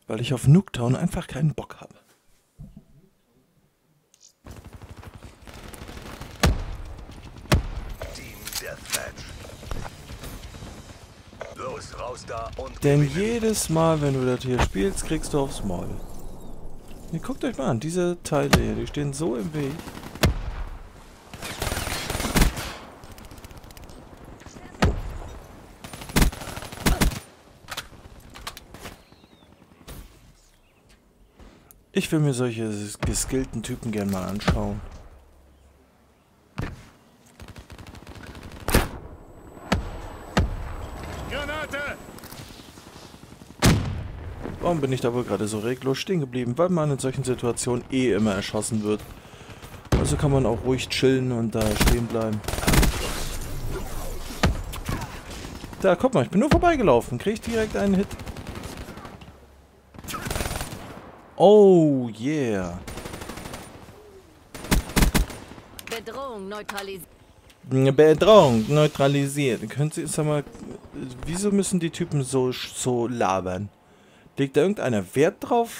Weil ich auf Nuketown einfach keinen Bock habe. Team Deathmatch. Los, raus da und Denn jedes Mal, wenn du das hier spielst, kriegst du aufs Maul. Ihr guckt euch mal an, diese Teile hier, die stehen so im Weg. Ich will mir solche geskillten Typen gern mal anschauen. Granate! Warum bin ich da wohl gerade so reglos stehen geblieben? Weil man in solchen Situationen eh immer erschossen wird. Also kann man auch ruhig chillen und da stehen bleiben. Da, guck mal, ich bin nur vorbeigelaufen. Krieg ich direkt einen Hit. Oh, yeah. Bedrohung neutralisiert. Bedrohung neutralisiert. Können Sie, sag mal, wieso müssen die Typen so labern? Legt da irgendeiner Wert drauf?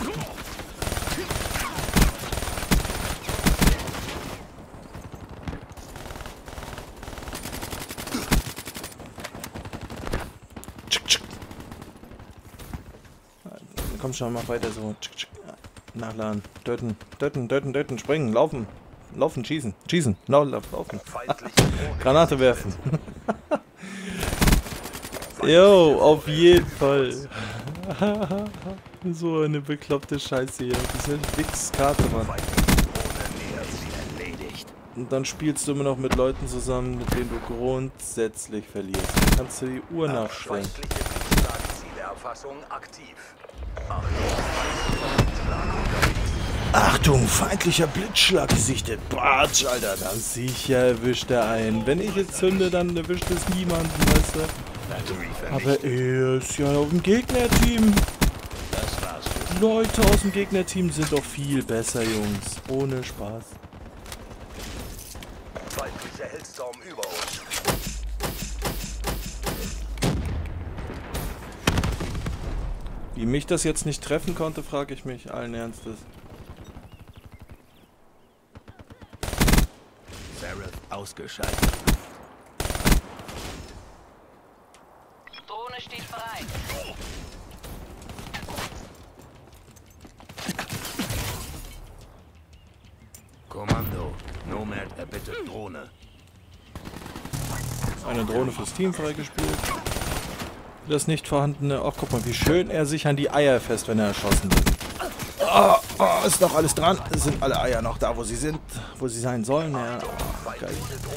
Komm schon, mach weiter so. Nachladen. Töten, springen, laufen. Laufen, schießen. Schießen. Laufen. Granate werfen. Jo, auf jeden Fall. So eine bekloppte Scheiße hier. Das ist eine Wix-Karte, Mann. Und dann spielst du immer noch mit Leuten zusammen, mit denen du grundsätzlich verlierst. Dann kannst du die Uhr nachstellen. Achtung, feindlicher Blitzschlag gesichtet. Batsch, Alter, da sicher erwischt er einen. Wenn ich jetzt zünde, dann erwischt es niemanden, weißt du. Aber er ist ja auf dem Gegnerteam. Die Leute aus dem Gegnerteam sind doch viel besser, Jungs. Ohne Spaß. Feindlicher Hellstorm über uns. Wie mich das jetzt nicht treffen konnte, frage ich mich allen Ernstes. Ausgeschaltet. Drohne steht bereit. Kommando. Nomad erbittet Drohne. Eine Drohne fürs Team freigespielt. Das nicht vorhandene... Ach, guck mal, wie schön er sich an die Eier fest, wenn er erschossen wird. Oh, ist noch alles dran. Es sind alle Eier noch da, wo sie sind. Wo sie sein sollen. Ja, geil.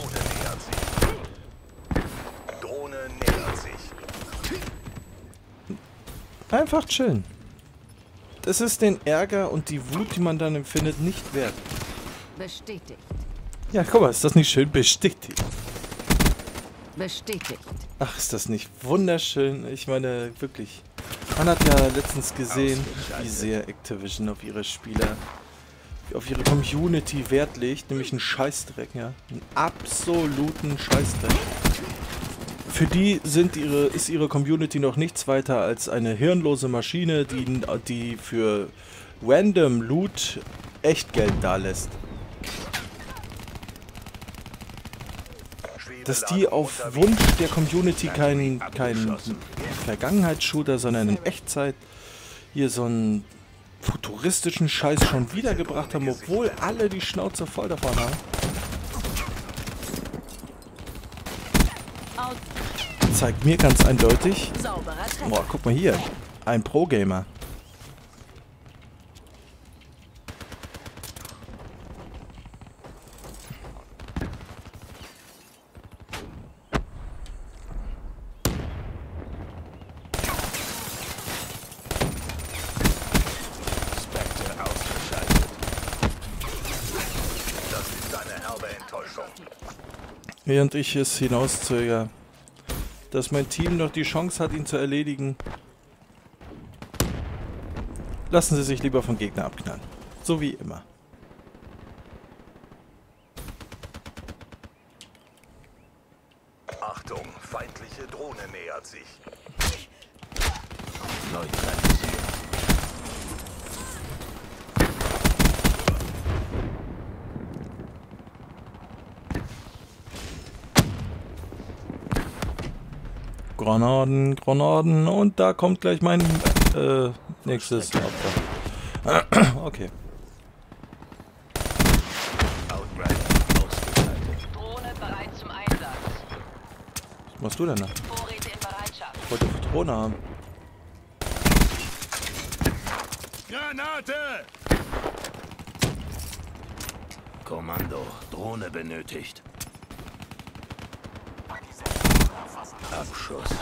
Drohne nähert sich. Einfach chillen. Das ist den Ärger und die Wut, die man dann empfindet, nicht wert. Bestätigt. Ja, guck mal, ist das nicht schön bestätigt? Bestätigt. Ach, ist das nicht wunderschön? Ich meine, wirklich. Man hat ja letztens gesehen, wie sehr Activision auf ihre Spieler, auf ihre Community Wert legt, nämlich einen Scheißdreck, ja. Einen absoluten Scheißdreck. Für die ist ihre Community noch nichts weiter als eine hirnlose Maschine, die für random Loot Echtgeld dalässt. Dass die auf Wunsch der Community keinen Vergangenheitsshooter, sondern in Echtzeit hier so einen futuristischen Scheiß schon wiedergebracht haben, obwohl alle die Schnauze voll davon haben. Zeigt mir ganz eindeutig, boah, guck mal hier, ein Pro-Gamer. Während ich es hinauszögere, dass mein Team noch die Chance hat, ihn zu erledigen, lassen Sie sich lieber vom Gegner abknallen. So wie immer. Achtung, feindliche Drohne nähert sich. Granaden, Granaden. Und da kommt gleich mein nächstes Opfer. Okay. Outrider ausgeschaltet. Drohne bereit zum Einsatz. Was machst du denn da? Vorräte in Bereitschaft. Ich wollte Drohne haben. Granate! Kommando, Drohne benötigt. Abschuss.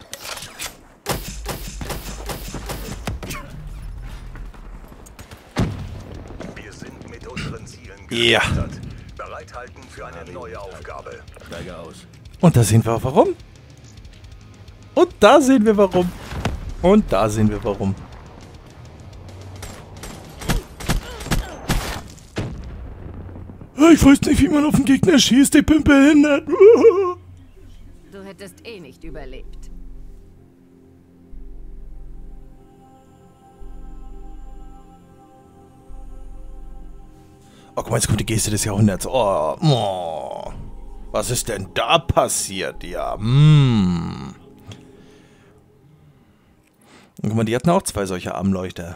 Wir sind mit unseren Zielen Ja. gestartet. Bereithalten für eine neue Aufgabe. Steige aus. Und da sehen wir auch warum. Und da sehen wir warum. Und da sehen wir warum. Ich weiß nicht, wie man auf den Gegner schießt. Ich bin behindert. Du hättest eh nicht überlebt. Oh, guck mal, jetzt kommt die Geste des Jahrhunderts. Oh. Was ist denn da passiert? Ja, Und guck mal, die hatten auch 2 solche Armleuchter.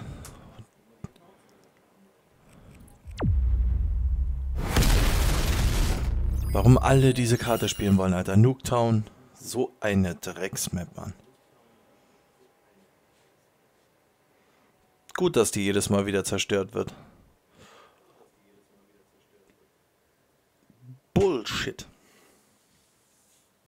Warum alle diese Karte spielen wollen, Alter. Nuketown. So eine Drecksmap, Mann. Gut, dass die jedes Mal wieder zerstört wird. Bullshit.